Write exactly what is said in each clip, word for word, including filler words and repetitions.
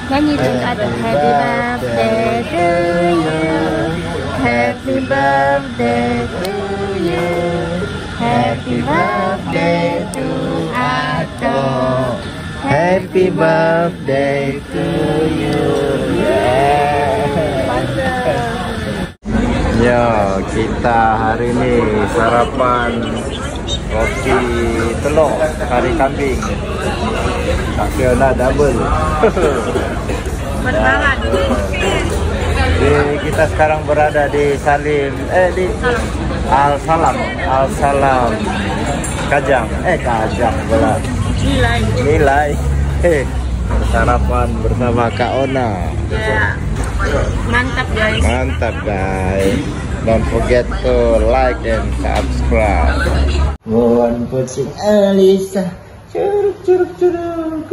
Nyanyi dong kata happy birthday to you, happy birthday to you, happy birthday to Ato, happy birthday to you. Ya, kita hari ini sarapan roti telur kari kambing. Kak Fiona double. Berbanget. Di, kita sekarang berada di Salim, eh di Al Salam, Al Salam Kajang, eh Kajang pula. Nilai. Nilai. Eh, sarapan bersama Kak Ona. Ya. Mantap guys. Mantap guys. Don't forget to like and subscribe. Mohon kucing Alisa. Curug curug curug.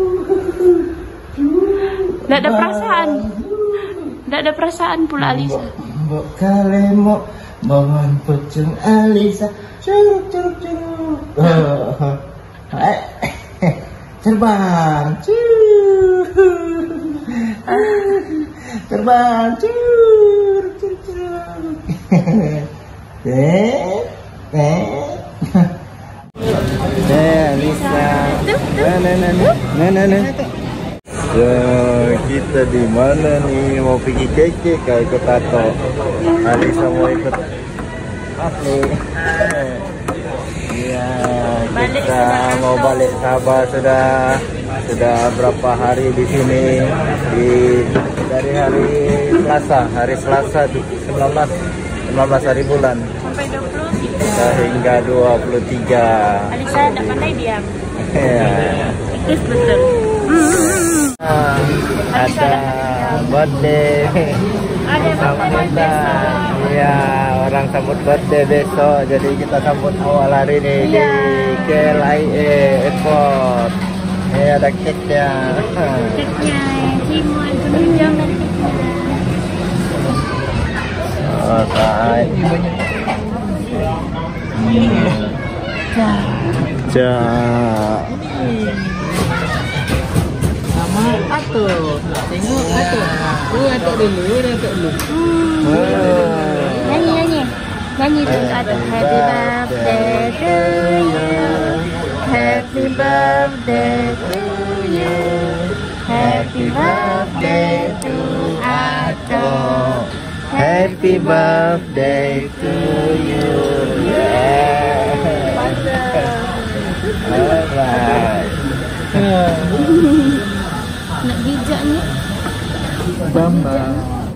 Nggak ada perasaan. Nggak ada perasaan pula Alisa. Mbok kalemo. Mohon kucing Alisa. Curug curug curug. Terbang. Terbang. Curug curug curug. Eh, eh. Eh, Alisa. Nah, nah, nah, nah, nah, nah. Ya, kita di mana nih? Mau pergi keke kah ikut Tato? Alisa mau ikut apa? Iya, kita mau balik Sabah sudah sudah berapa hari di sini di dari hari Selasa, hari Selasa sembilan belas sembilan belas hari bulan Sampai dua puluh tiga. hingga dua puluh tiga. Alisa tidak pandai diam. Ya. Aktif betul. Ah, ada birthday. Ada Sambutan. Iya, orang sambut birthday besok. Jadi kita sambut awal hari ini Iya. di K L I A Airport. Ini ada cake-nya. Ceknya Cimol penunjang dan Oh, say. Ja. Sama Ato, tengok Ato. Oh, Ato dulu, Ato dulu. nyanyi nyanyi nyanyi dong kata happy birthday to you, happy birthday to you, happy birthday to Ato, Happy birthday to you. Yeah. Alright. nak bijak nih. Bambang.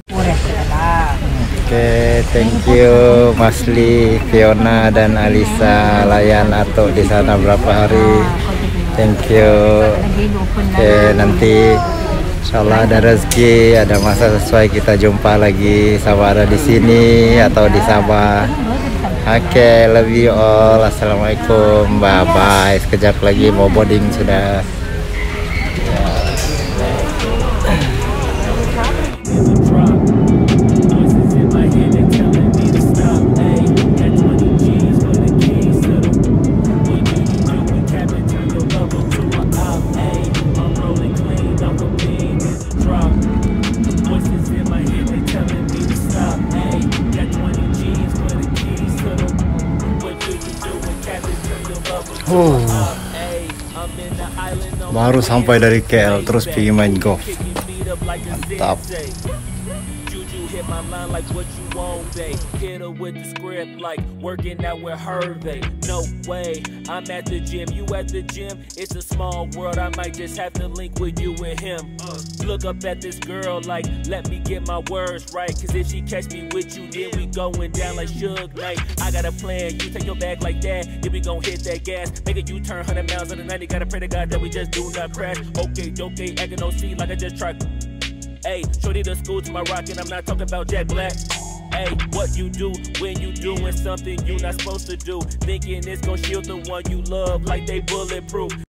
Oke, thank you Masli, Fiona dan Alisa layan Ato di sana berapa hari. Thank you. Oke, nanti insyaallah ada rezeki, ada masa sesuai kita jumpa lagi, sama ada di sini atau di Sabah. Oke, love you all. Assalamualaikum, bye bye. Sekejap lagi mau boarding sudah. Oh, baru sampai dari K L terus pergi main golf. Mantap. Hit my line like what you want, babe. Hit her with the script like working out with her, babe. No way, I'm at the gym, you at the gym. It's a small world, I might just have to link with you and him. Uh, look up at this girl like, let me get my words right. Cause if she catch me with you, then we going down like Suge Knight. I got a plan, you take your bag like that, then we gon' hit that gas. Make a U-turn, one hundred miles on the ninety. Gotta pray to God that we just do not crash. Okay, okay, acting no C like I just tried. Hey, shorty the school to my rocket, I'm not talking about Jack Black. Hey, what you do when you doing something you not supposed to do? Thinking it's gonna shield the one you love like they bulletproof.